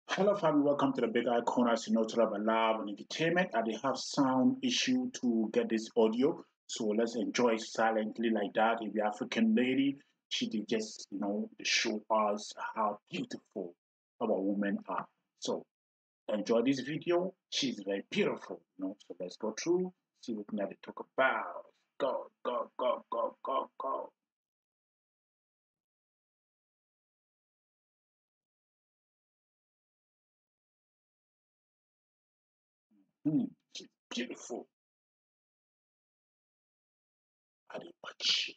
Hello family, welcome to the big icon. As you know, to have a love and entertainment. I did have sound issue to get this audio, so let's enjoy silently like that. If the African lady, she did just show us how beautiful our women are. So enjoy this video. She's very beautiful. So let's go through, see what we have to talk about. Go, go, go, go, go, go. She's beautiful. Adibachi.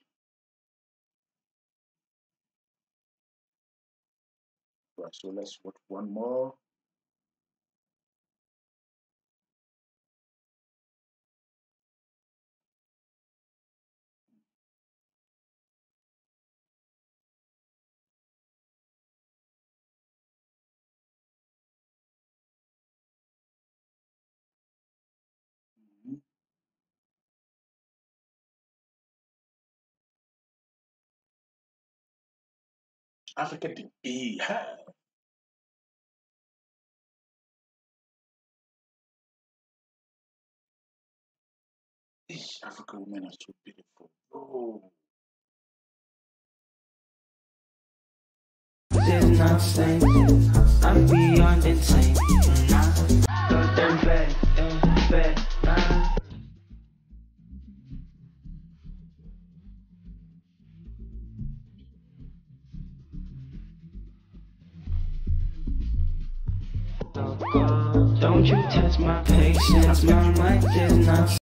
Right, so let's watch one more. Mhm. Africa the be These African women are so beautiful. Oh, There's nothing, I'm beyond insane. Got them bad. Don't you test my patience, my mind is not